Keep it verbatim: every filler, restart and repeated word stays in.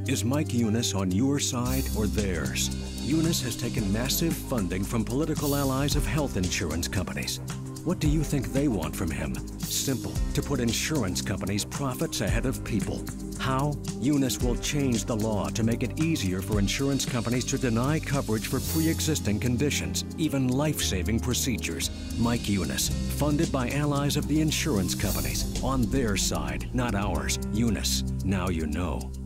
Is Mike Eunice on your side or theirs? Eunice has taken massive funding from political allies of health insurance companies. What do you think they want from him? Simple, to put insurance companies' profits ahead of people. How? Eunice will change the law to make it easier for insurance companies to deny coverage for pre-existing conditions, even life-saving procedures. Mike Eunice, funded by allies of the insurance companies. On their side, not ours. Eunice, now you know.